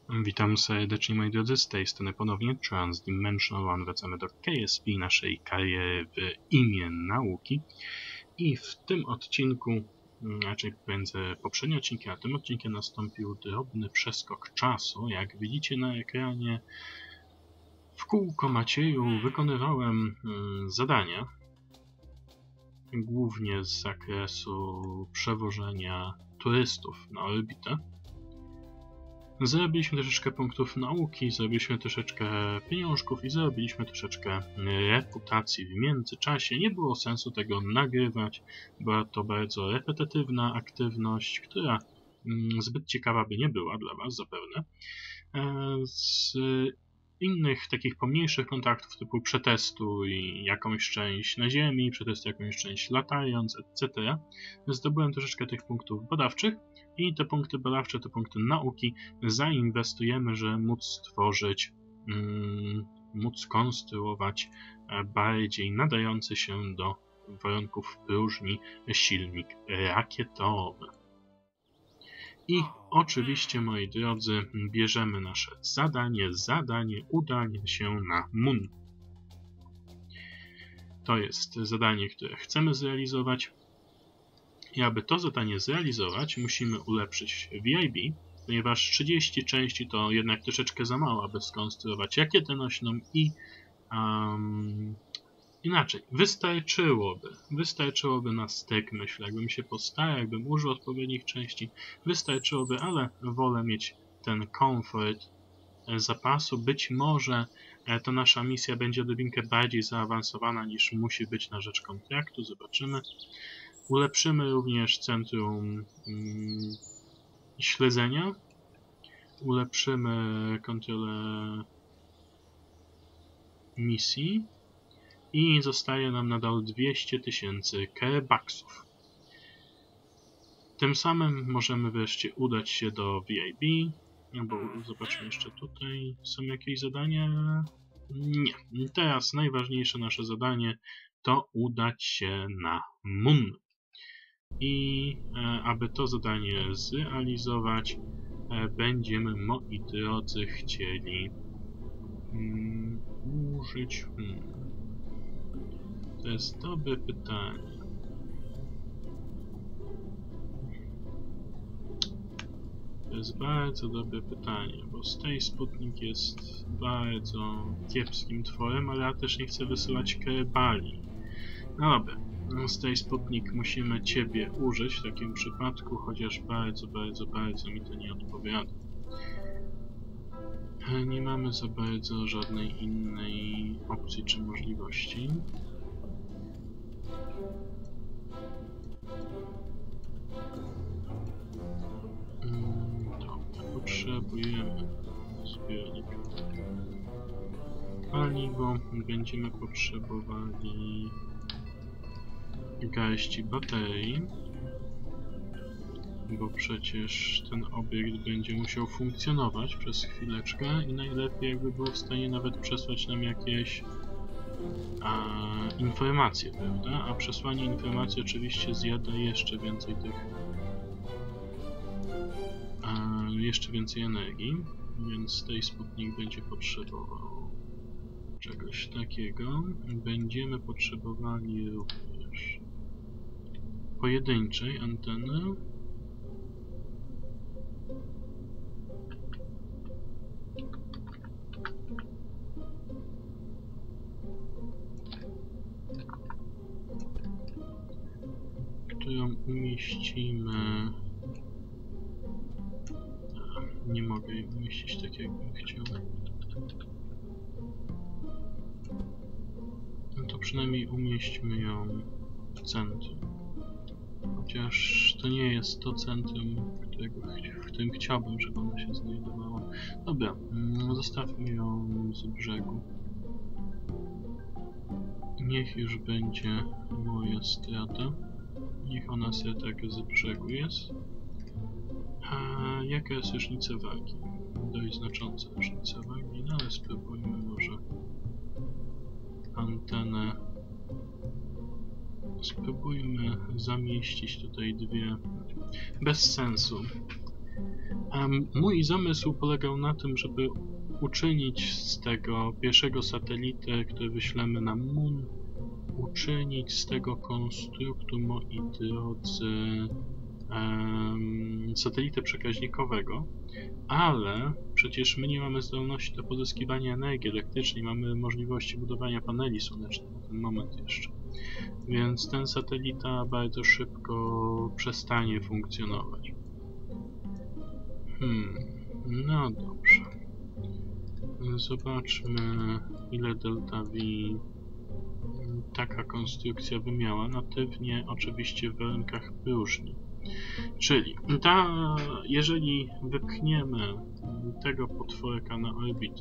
Witam serdecznie moi drodzy, z tej strony ponownie Transdimensional One. Wracamy do KSP, naszej kariery w imię nauki. I w tym odcinku, raczej między poprzednim odcinkiem a tym odcinkiem nastąpił drobny przeskok czasu. Jak widzicie na ekranie, w kółko Macieju wykonywałem zadania, głównie z zakresu przewożenia turystów na orbitę. Zrobiliśmy troszeczkę punktów nauki, zrobiliśmy troszeczkę pieniążków i zrobiliśmy troszeczkę reputacji w międzyczasie. Nie było sensu tego nagrywać, była to bardzo repetytywna aktywność, która zbyt ciekawa by nie była dla Was zapewne. Z innych takich pomniejszych kontaktów typu przetestuj jakąś część na ziemi, przetestuj jakąś część latając, etc. Zdobyłem troszeczkę tych punktów badawczych i te punkty badawcze, te punkty nauki zainwestujemy, żeby móc stworzyć, móc konstruować bardziej nadający się do warunków próżni silnik rakietowy. I oczywiście, moi drodzy, bierzemy nasze zadanie udania się na Moon. To jest zadanie, które chcemy zrealizować. I aby to zadanie zrealizować, musimy ulepszyć VIB, ponieważ 30 części to jednak troszeczkę za mało, aby skonstruować rakietę nośną i inaczej, wystarczyłoby na styk, myślę, jakbym się postarał, jakbym użył odpowiednich części, wystarczyłoby, ale wolę mieć ten komfort zapasu. Być może to nasza misja będzie odrobinkę bardziej zaawansowana niż musi być na rzecz kontraktu, zobaczymy. Ulepszymy również centrum śledzenia, ulepszymy kontrolę misji i zostaje nam nadal 200 000 kerebaksów. Tym samym możemy wreszcie udać się do VIB, bo zobaczmy jeszcze tutaj, są jakieś zadania? Nie. Teraz najważniejsze nasze zadanie to udać się na Moon. I aby to zadanie zrealizować, będziemy, moi drodzy, chcieli użyć... To jest dobre pytanie. To jest bardzo dobre pytanie, bo Stay Sputnik jest bardzo kiepskim tworem, ale ja też nie chcę wysyłać kerebali. No dobra, Stay Sputnik, musimy Ciebie użyć w takim przypadku, chociaż bardzo mi to nie odpowiada. Nie mamy za bardzo żadnej innej opcji czy możliwości. Potrzebujemy zbiornika paliwo, będziemy potrzebowali garści baterii, bo przecież ten obiekt będzie musiał funkcjonować przez chwileczkę i najlepiej jakby był w stanie nawet przesłać nam jakieś informacje, prawda? A przesłanie informacji oczywiście zjada jeszcze więcej jeszcze więcej energii, więc tej Sputnik będzie potrzebował czegoś takiego. Będziemy potrzebowali również pojedynczej anteny. Którą umieścimy... Nie mogę jej umieścić tak, jakbym chciał. No to przynajmniej umieśćmy ją w centrum. Chociaż to nie jest to centrum, w którym chciałbym, żeby ona się znajdowała. Dobra, zostawmy ją z brzegu. Niech już będzie moja strata. Niech ona sobie tak z brzegu jest. A jaka jest różnica wagi? Dość znacząca różnica wagi, no ale spróbujmy może antenę. Spróbujmy zamieścić tutaj dwie. Bez sensu. Mój zamysł polegał na tym, żeby uczynić z tego pierwszego satelitę, który wyślemy na Moon, uczynić z tego konstruktu, moi drodzy, satelitę przekaźnikowego, ale przecież my nie mamy zdolności do pozyskiwania energii elektrycznej, mamy możliwości budowania paneli słonecznych na ten moment jeszcze. Więc ten satelita bardzo szybko przestanie funkcjonować. No dobrze. Zobaczmy, ile delta V taka konstrukcja by miała. Natywnie oczywiście w warunkach próżni. Czyli jeżeli wypchniemy tego potworka na orbitę,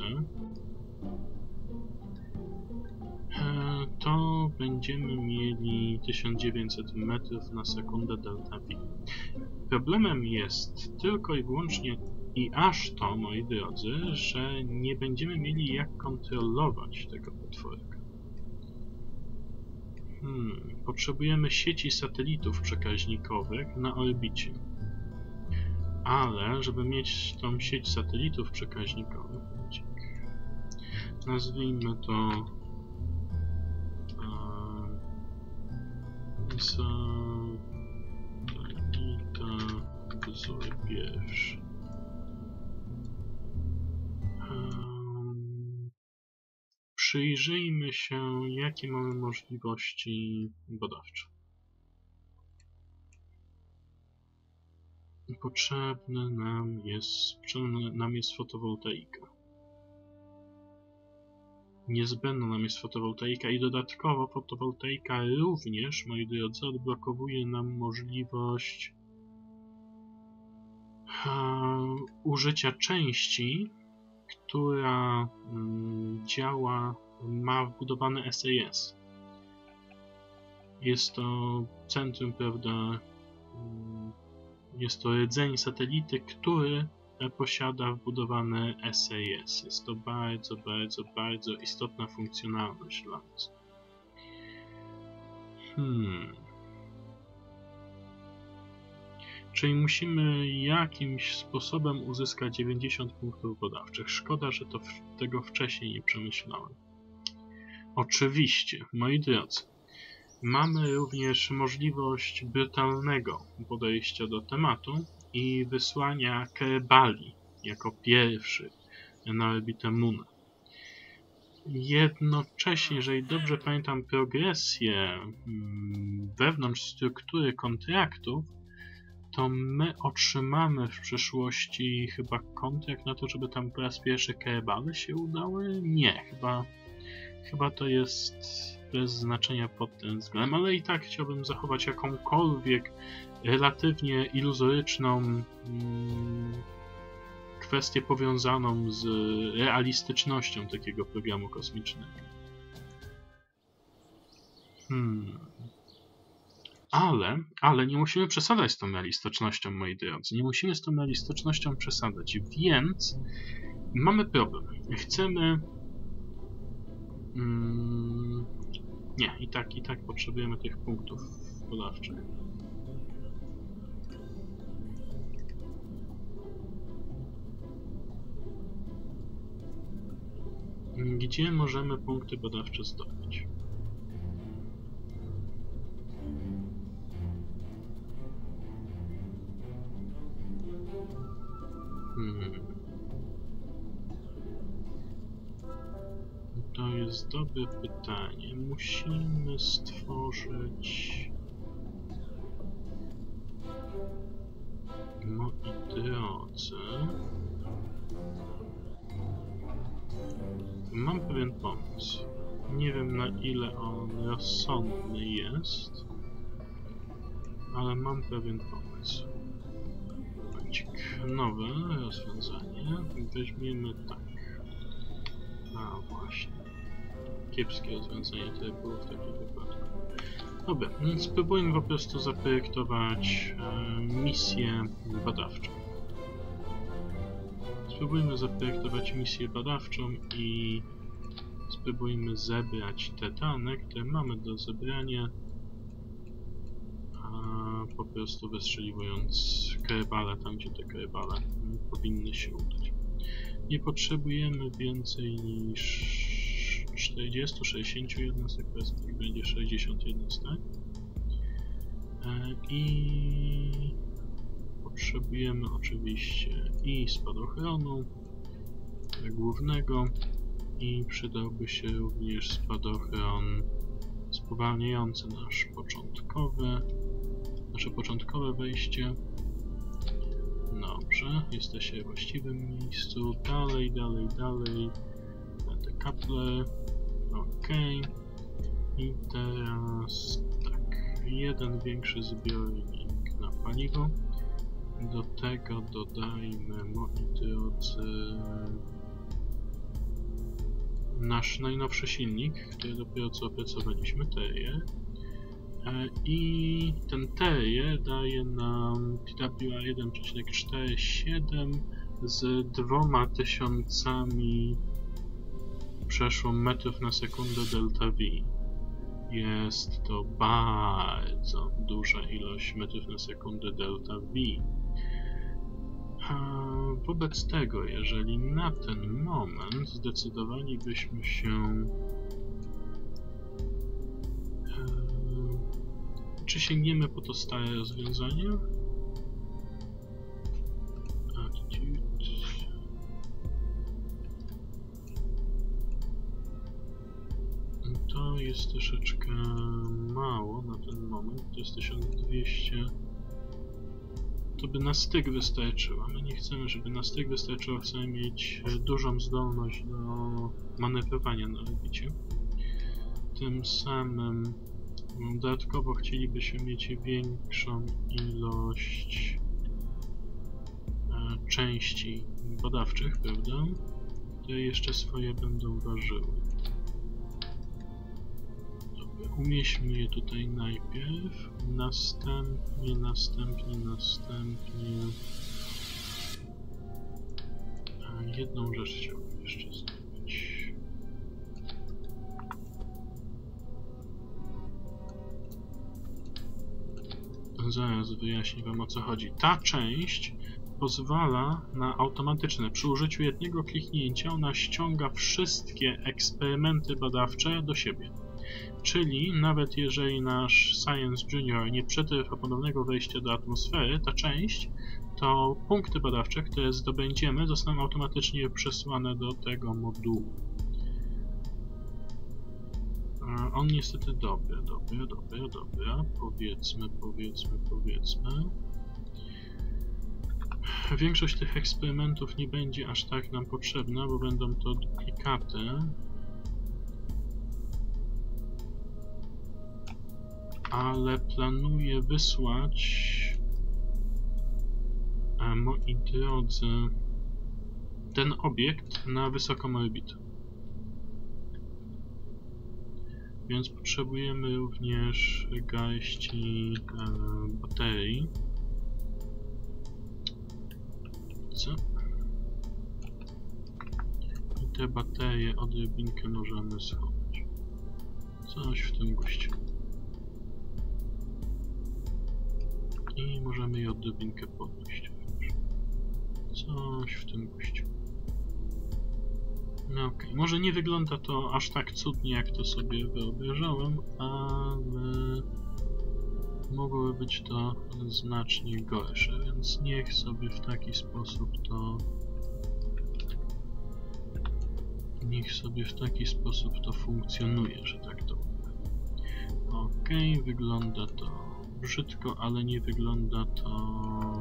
to będziemy mieli 1900 metrów na sekundę delta V. Problemem jest tylko i wyłącznie i aż to, moi drodzy, że nie będziemy mieli jak kontrolować tego potworka. Potrzebujemy sieci satelitów przekaźnikowych na orbicie. Ale, żeby mieć tą sieć satelitów przekaźnikowych, nazwijmy to satelita wzór pierwszy. Przyjrzyjmy się, jakie mamy możliwości badawcze. Potrzebna nam jest fotowoltaika. Niezbędna nam jest fotowoltaika i dodatkowo fotowoltaika również, moi drodzy, odblokowuje nam możliwość użycia części, która ma wbudowany SAS. Jest to centrum, prawda, jest to rdzeń satelity, który posiada wbudowany SAS. Jest to bardzo, bardzo, bardzo istotna funkcjonalność dla nas. Czyli musimy jakimś sposobem uzyskać 90 punktów badawczych. Szkoda, że tego wcześniej nie przemyślałem. Oczywiście, moi drodzy, mamy również możliwość brutalnego podejścia do tematu i wysłania Kerbali jako pierwszy na orbitę Moona. Jednocześnie, jeżeli dobrze pamiętam progresję wewnątrz struktury kontraktów, to my otrzymamy w przyszłości chyba kontrakt na to, żeby tam po raz pierwszy Kerbale się udały? Nie, chyba to jest bez znaczenia pod tym względem, ale i tak chciałbym zachować jakąkolwiek relatywnie iluzoryczną kwestię powiązaną z realistycznością takiego programu kosmicznego. Ale nie musimy przesadzać z tą realistycznością, moi drodzy. Nie musimy z tą realistycznością przesadzać, więc mamy problem. Chcemy... Nie, i tak potrzebujemy tych punktów badawczych. Gdzie możemy punkty badawcze zdobyć? To jest dobre pytanie. Musimy stworzyć... Moi drodzy... Mam pewien pomysł. Nie wiem, na ile on rozsądny jest, ale mam pewien pomysł. Nowe rozwiązanie. Weźmiemy tak. A właśnie. Kiepskie rozwiązanie to było w takim wypadku. Dobra, więc spróbujmy po prostu zaprojektować misję badawczą. Spróbujmy zaprojektować misję badawczą i spróbujmy zebrać te dane, które mamy do zebrania po prostu wystrzeliwując kerbale tam, gdzie te kerbale powinny się udać. Nie potrzebujemy więcej niż 40-60 jednostek, powiedzmy, niech będzie 60 jednostek. I potrzebujemy oczywiście i spadochronu głównego, i przydałby się również spadochron spowalniający nasze początkowe wejście. Dobrze, jesteście w właściwym miejscu. Dalej. Te kaple. Ok. I teraz tak, jeden większy zbiornik na paliwo. Do tego dodajmy, moi drodzy, nasz najnowszy silnik, który dopiero co opracowaliśmy, TE. I ten TE daje nam PWA 1,47 z 2000 przeszło metrów na sekundę delta V. Jest to bardzo duża ilość metrów na sekundę delta V. Wobec tego, jeżeli na ten moment zdecydowalibyśmy się, czy sięgniemy po to stare rozwiązanie? To jest troszeczkę mało na ten moment, to jest 1200. To by na styk wystarczyło. My nie chcemy, żeby na styk wystarczyło, chcemy mieć dużą zdolność do manewrowania na orbicie. Tym samym dodatkowo chcielibyśmy mieć większą ilość części badawczych, prawda? Które jeszcze swoje będą ważyły. Umieśćmy je tutaj najpierw, następnie. Jedną rzecz chciałbym jeszcze zrobić. Zaraz wyjaśnię wam, o co chodzi. Ta część pozwala na automatyczne, przy użyciu jednego kliknięcia ona ściąga wszystkie eksperymenty badawcze do siebie. Czyli nawet jeżeli nasz Science Junior nie przetrwa ponownego wejścia do atmosfery, ta część, to punkty badawcze, które zdobędziemy, zostaną automatycznie przesłane do tego modułu. On niestety dobra. Powiedzmy. Większość tych eksperymentów nie będzie aż tak nam potrzebna, bo będą to duplikaty. Ale planuję wysłać, moi drodzy, ten obiekt na wysoką orbitę. Więc potrzebujemy również garści baterii. Co? I te baterie odrobinkę możemy schować. Coś w tym guście. I możemy je odrobinkę podnieść. Coś w tym guście. No okej, może nie wygląda to aż tak cudnie, jak to sobie wyobrażałem, ale mogłoby być to znacznie gorsze, więc niech sobie w taki sposób to funkcjonuje, że tak to mówię. Okej, wygląda to brzydko, ale nie wygląda to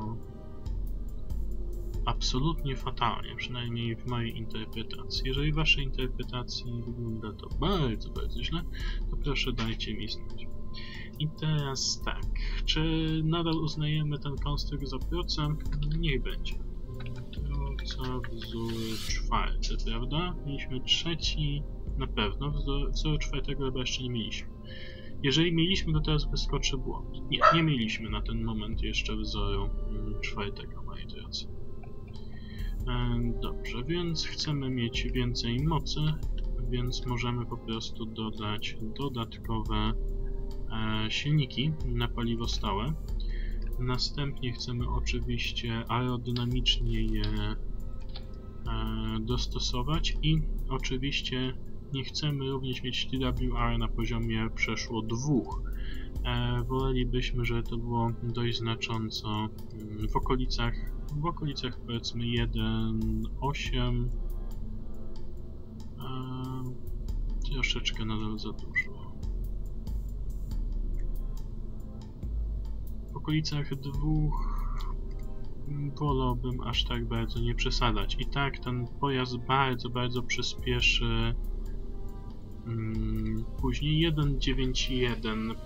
absolutnie fatalnie, przynajmniej w mojej interpretacji. Jeżeli w waszej interpretacji wygląda to bardzo, bardzo źle, to proszę dajcie mi znać. I teraz tak, czy nadal uznajemy ten konstrukt za procent? Niech będzie. Proca wzór 4, prawda? Mieliśmy trzeci, na pewno, wzoru 4 chyba jeszcze nie mieliśmy. Jeżeli mieliśmy, to teraz wyskoczy błąd. Nie mieliśmy na ten moment jeszcze wzoru 4, moi drodzy. Dobrze, więc chcemy mieć więcej mocy, więc możemy po prostu dodać dodatkowe silniki na paliwo stałe. Następnie chcemy oczywiście aerodynamicznie je dostosować i oczywiście nie chcemy również mieć TWR na poziomie przeszło 2. Wolelibyśmy, żeby to było dość znacząco w okolicach powiedzmy 1,8. Troszeczkę nadal za dużo. W okolicach 2 wolałbym aż tak bardzo nie przesadzać. I tak ten pojazd bardzo przyspieszy później 1,91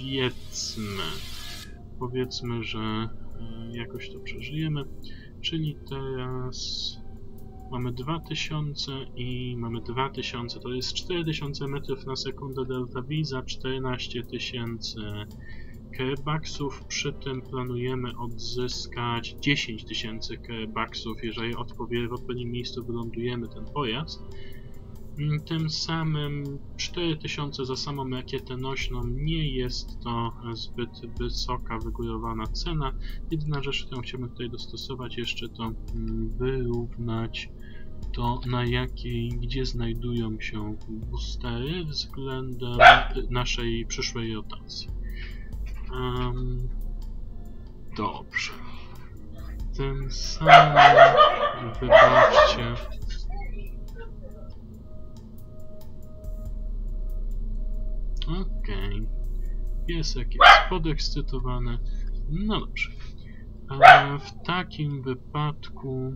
powiedzmy, że jakoś to przeżyjemy, czyli teraz mamy 2000 i mamy 2000, to jest 4000 metrów na sekundę delta V za 14 000 Kerebaksów, przy tym planujemy odzyskać 10 000 Kerebaksów, jeżeli w odpowiednim miejscu wylądujemy ten pojazd. Tym samym 4000 za samą rakietę nośną nie jest to zbyt wysoka, wygórowana cena. Jedyna rzecz, którą chciałbym tutaj dostosować jeszcze, to wyrównać to, gdzie znajdują się boostery względem naszej przyszłej rotacji. Dobrze. Tym samym wybaczcie. Okej. Piesek jest podekscytowany. No dobrze. W takim wypadku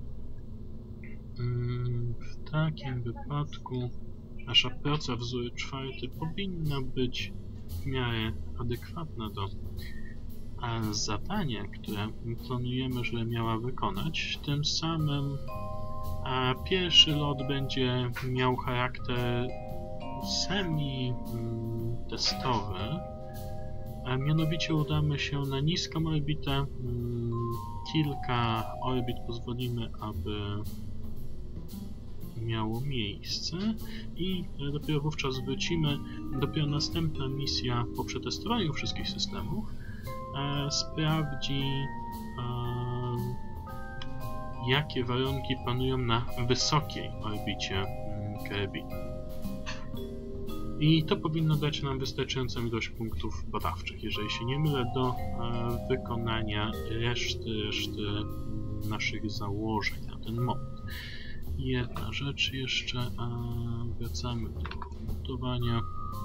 nasza praca wzór 4 powinna być w miarę adekwatna do zadania, które planujemy, że miała wykonać. Tym samym pierwszy lot będzie miał charakter semi-testowy, a mianowicie udamy się na niską orbitę. Kilka orbit pozwolimy, aby miało miejsce i dopiero wówczas wrócimy. Dopiero następna misja po przetestowaniu wszystkich systemów sprawdzi, jakie warunki panują na wysokiej orbicie Kirby. I to powinno dać nam wystarczającą ilość punktów badawczych, jeżeli się nie mylę, do wykonania reszty naszych założeń na ten moment. Jedna rzecz jeszcze, wracamy do montowania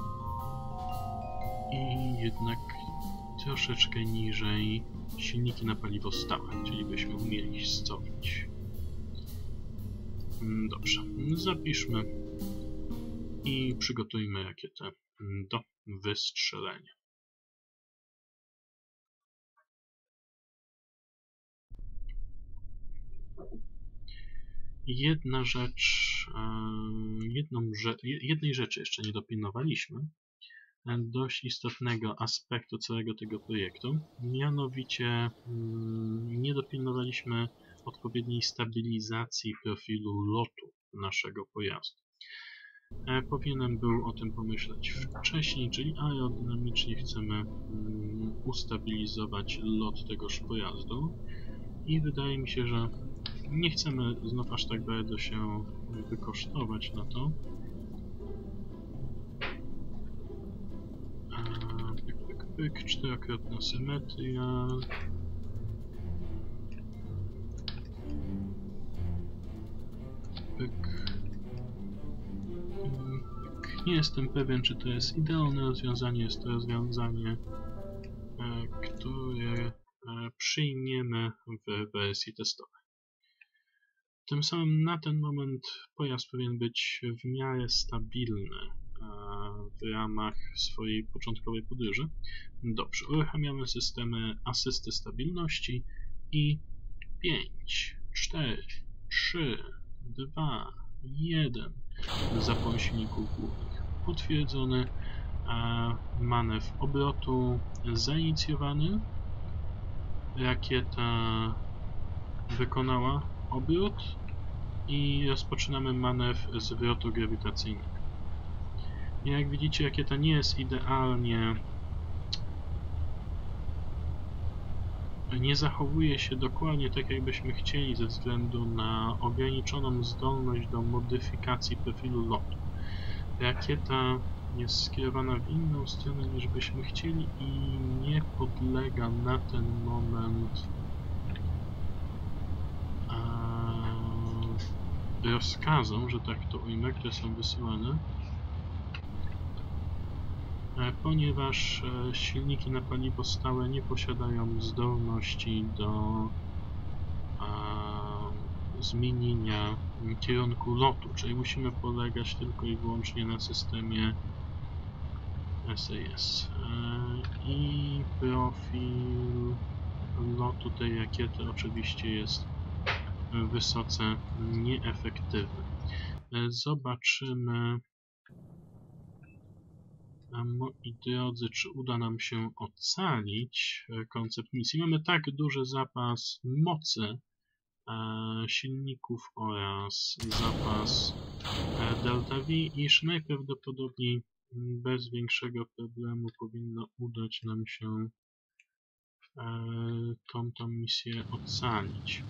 i jednak troszeczkę niżej silniki na paliwo stałe, czyli byśmy umieli scofnąć. Dobrze, zapiszmy i przygotujmy rakietę do wystrzelenia. Jednej rzeczy jeszcze nie dopilnowaliśmy, dość istotnego aspektu całego tego projektu, mianowicie nie dopilnowaliśmy odpowiedniej stabilizacji profilu lotu naszego pojazdu. Powinienem był o tym pomyśleć wcześniej, czyli aerodynamicznie chcemy ustabilizować lot tegoż pojazdu i wydaje mi się, że nie chcemy znów aż tak bardzo się wykosztować na to. Pyk, czterokrotna symetria. Pyk. Nie jestem pewien, czy to jest idealne rozwiązanie. Jest to rozwiązanie, które przyjmiemy w wersji testowej. Tym samym na ten moment pojazd powinien być w miarę stabilny w ramach swojej początkowej podróży. Dobrze, uruchamiamy systemy asysty stabilności i 5, 4, 3, 2, 1 zapłon silników głównych potwierdzony, manewr obrotu zainicjowany, rakieta wykonała obrót i rozpoczynamy manewr zwrotu grawitacyjnego. Jak widzicie, rakieta nie jest idealnie nie zachowuje się dokładnie tak, jakbyśmy chcieli, ze względu na ograniczoną zdolność do modyfikacji profilu lotu. Rakieta jest skierowana w inną stronę, niż byśmy chcieli i nie podlega na ten moment rozkazom, że tak to ujmę, które są wysyłane, ponieważ silniki na paliwo stałe nie posiadają zdolności do zmienienia kierunku lotu, czyli musimy polegać tylko i wyłącznie na systemie SAS. I profil lotu tej rakiety oczywiście jest wysoce nieefektywny. Zobaczymy, moi drodzy, czy uda nam się ocalić koncept misji. Mamy tak duży zapas mocy silników oraz zapas Delta V, iż najprawdopodobniej bez większego problemu powinno udać nam się tą misję ocalić.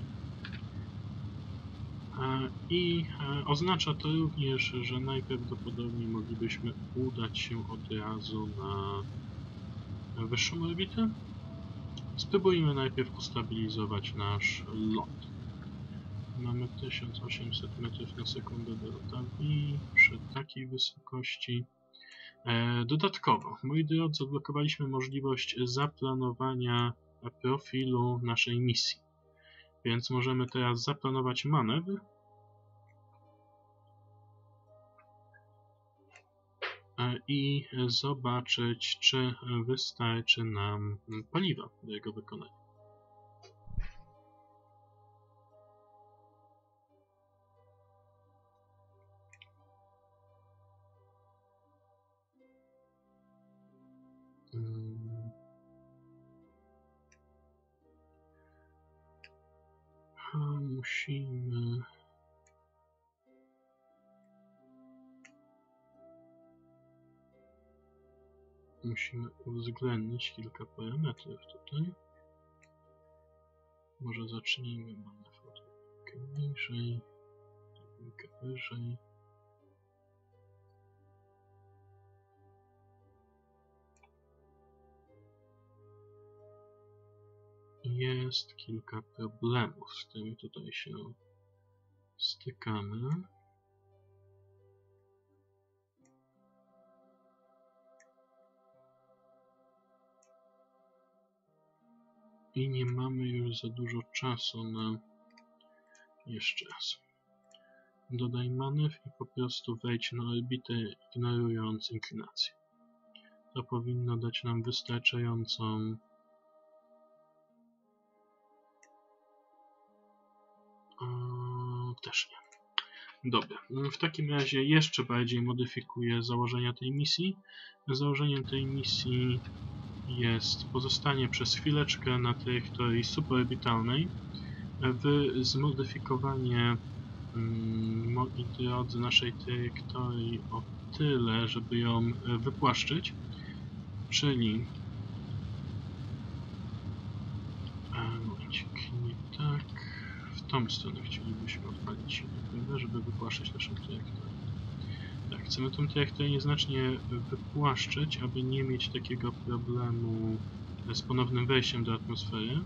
I oznacza to również, że najprawdopodobniej moglibyśmy udać się od razu na wyższą orbitę. Spróbujmy najpierw ustabilizować nasz lot. Mamy 1800 metrów na sekundę delta V przy takiej wysokości. Dodatkowo, moi drodzy, odblokowaliśmy możliwość zaplanowania profilu naszej misji. Więc możemy teraz zaplanować manewr i zobaczyć, czy wystarczy nam paliwa do jego wykonania. Musimy uwzględnić kilka parametrów tutaj. Może zacznijmy manewr trochę niżej, trochę wyżej. Jest kilka problemów, z którymi tutaj się stykamy. I nie mamy już za dużo czasu na... Jeszcze raz. Dodaj manewr i po prostu wejdź na orbitę, ignorując inklinację. To powinno dać nam wystarczającą też nie. Dobra, w takim razie jeszcze bardziej modyfikuję założenia tej misji. Założeniem tej misji jest pozostanie przez chwileczkę na trajektorii suborbitalnej, zmodyfikowanie, moi drodzy, naszej trajektorii o tyle, żeby ją wypłaszczyć, czyli momencik, nie tak, w tą stronę chcielibyśmy odpalić silnik, prawda, żeby wypłaszczyć naszą trajektorię. Tak, chcemy tą trajektorię nieznacznie wypłaszczyć, aby nie mieć takiego problemu z ponownym wejściem do atmosfery.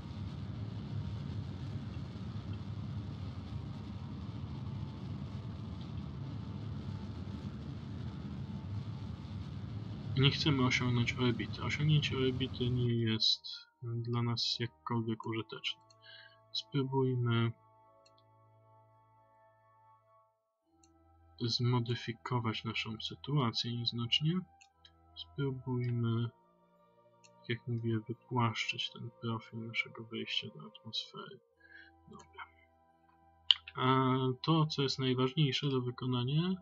Nie chcemy osiągnąć orbity. Osiągnięcie orbity nie jest dla nas jakkolwiek użyteczne. Spróbujmy zmodyfikować naszą sytuację nieznacznie. Spróbujmy, tak jak mówię, wypłaszczyć ten profil naszego wejścia do atmosfery. Dobra. A to, co jest najważniejsze do wykonania,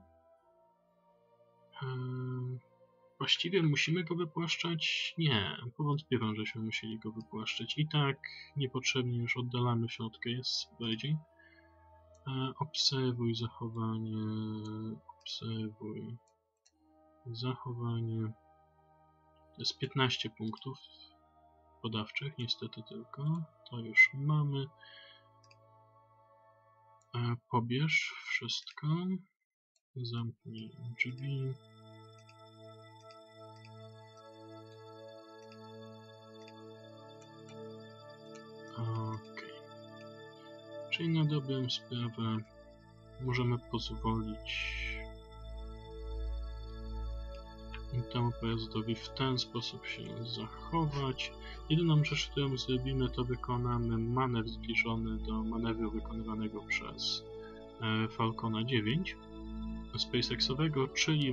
właściwie musimy go wypłaszczać? Nie, powątpiewam, żeśmy musieli go wypłaszczać. I tak niepotrzebnie już oddalamy się od KS bardziej. Obserwuj zachowanie, obserwuj zachowanie. To jest 15 punktów. podawczych, niestety tylko. To już mamy. Pobierz wszystko. Zamknij drzwi. Okej. Czyli na dobrą sprawę możemy pozwolić temu pojazdowi w ten sposób się zachować. Jedyną rzecz, którą zrobimy, to wykonamy manewr zbliżony do manewru wykonywanego przez Falcona 9 SpaceXowego, czyli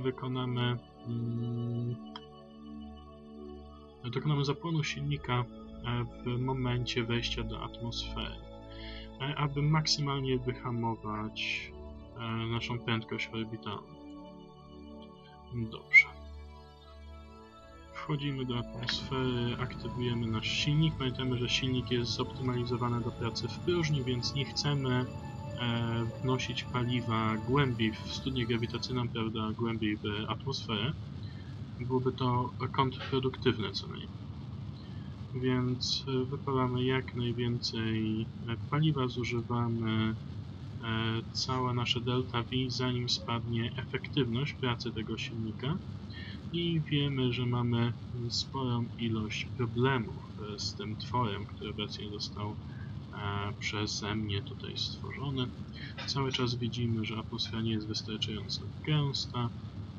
dokonamy zapłonu silnika w momencie wejścia do atmosfery, aby maksymalnie wyhamować naszą prędkość orbitalną. Dobrze. Wchodzimy do atmosfery, aktywujemy nasz silnik. Pamiętajmy, że silnik jest zoptymalizowany do pracy w próżni, więc nie chcemy wnosić paliwa głębiej w studnię grawitacyjną, prawda, głębiej w atmosferę. Byłoby to kontrproduktywne co najmniej. Więc wypalamy jak najwięcej paliwa, zużywamy całe nasze delta V, zanim spadnie efektywność pracy tego silnika. I wiemy, że mamy sporą ilość problemów z tym tworem, który obecnie został przeze mnie tutaj stworzony. Cały czas widzimy, że atmosfera nie jest wystarczająco gęsta,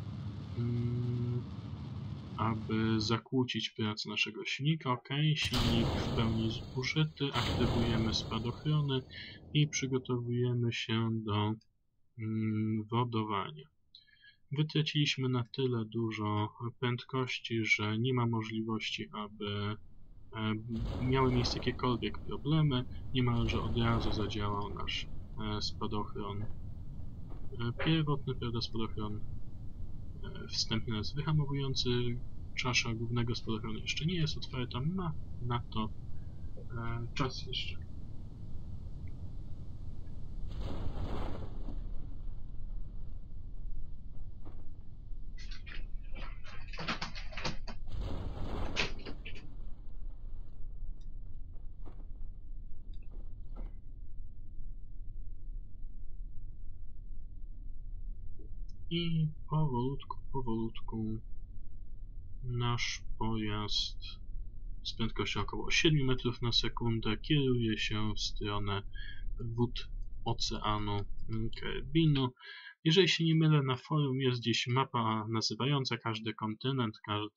aby zakłócić pracę naszego silnika. Ok, silnik w pełni zużyty, aktywujemy spadochrony i przygotowujemy się do wodowania. Wytraciliśmy na tyle dużo prędkości, że nie ma możliwości, aby miały miejsce jakiekolwiek problemy. Niemalże od razu zadziałał nasz spadochron pierwotny, prawda, spadochron wstępny jest wyhamowujący. Czasza głównego spadochronu jeszcze nie jest otwarta, ma na to czas jeszcze. I powolutku nasz pojazd z prędkością około 7 metrów na sekundę kieruje się w stronę wód Oceanu Karibinu. Jeżeli się nie mylę, na forum jest gdzieś mapa nazywająca każdy kontynent,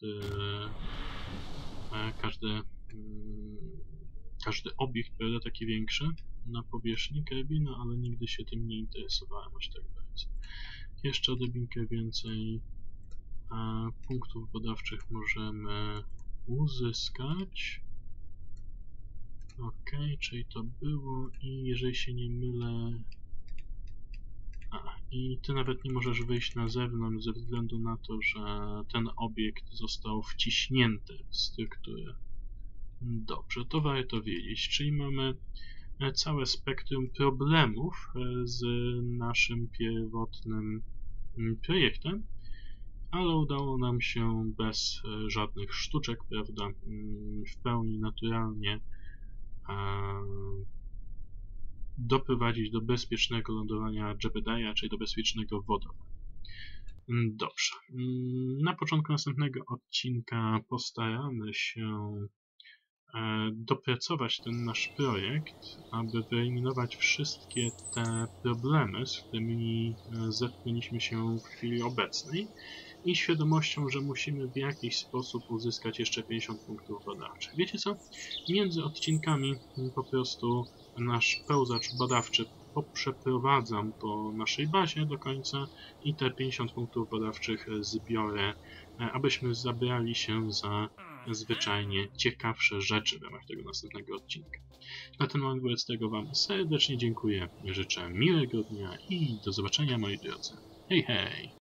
każdy obiekt, prawda, taki większy na powierzchni Karibinu, ale nigdy się tym nie interesowałem aż tak bardzo. Jeszcze odrobinkę więcej punktów badawczych możemy uzyskać. Ok, czyli to było i jeżeli się nie mylę... I ty nawet nie możesz wyjść na zewnątrz ze względu na to, że ten obiekt został wciśnięty w strukturę. Dobrze, to warto wiedzieć, czyli mamy całe spektrum problemów z naszym pierwotnym projektem, ale udało nam się bez żadnych sztuczek, prawda, w pełni naturalnie doprowadzić do bezpiecznego lądowania Jebediah, czyli do bezpiecznego wodowania. Dobrze. Na początku następnego odcinka postaramy się dopracować ten nasz projekt, aby wyeliminować wszystkie te problemy, z którymi zetknęliśmy się w chwili obecnej i świadomością, że musimy w jakiś sposób uzyskać jeszcze 50 punktów badawczych. Wiecie co? Między odcinkami po prostu nasz pełzacz badawczy poprzeprowadzam po naszej bazie do końca i te 50 punktów badawczych zbiorę, abyśmy zabrali się za zwyczajnie ciekawsze rzeczy w ramach tego następnego odcinka. Na ten moment wobec tego Wam serdecznie dziękuję, życzę miłego dnia i do zobaczenia, moi drodzy. Hej, hej!